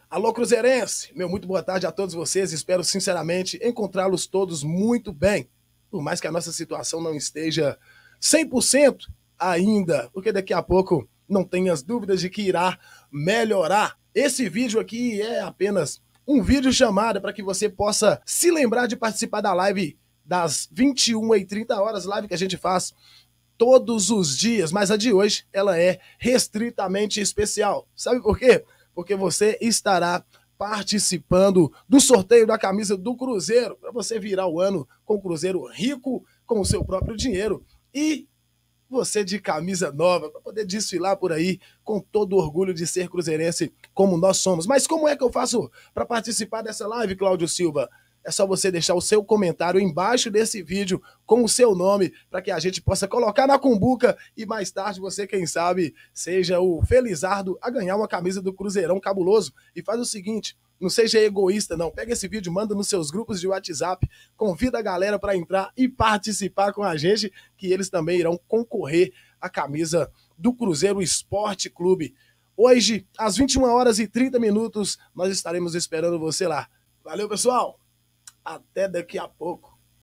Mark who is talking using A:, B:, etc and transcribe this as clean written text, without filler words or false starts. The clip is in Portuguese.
A: Alô, Cruzeirense! Meu muito boa tarde a todos vocês. Espero sinceramente encontrá-los todos muito bem. Por mais que a nossa situação não esteja 100% ainda, porque daqui a pouco não tenhas dúvidas de que irá melhorar. Esse vídeo aqui é apenas um vídeo chamada para que você possa se lembrar de participar da live das 21h30, live que a gente faz todos os dias, mas a de hoje ela é restritamente especial. Sabe por quê? Porque você estará participando do sorteio da camisa do Cruzeiro, para você virar o ano com o Cruzeiro rico, com o seu próprio dinheiro e você de camisa nova, para poder desfilar por aí com todo o orgulho de ser cruzeirense como nós somos. Mas como é que eu faço para participar dessa live, Cláudio Silva? É só você deixar o seu comentário embaixo desse vídeo com o seu nome para que a gente possa colocar na cumbuca e mais tarde você, quem sabe, seja o felizardo a ganhar uma camisa do Cruzeirão cabuloso. E faz o seguinte, não seja egoísta, não. Pega esse vídeo, manda nos seus grupos de WhatsApp, convida a galera para entrar e participar com a gente, que eles também irão concorrer à camisa do Cruzeiro Esporte Clube. Hoje, às 21h30, nós estaremos esperando você lá. Valeu, pessoal! Até daqui a pouco.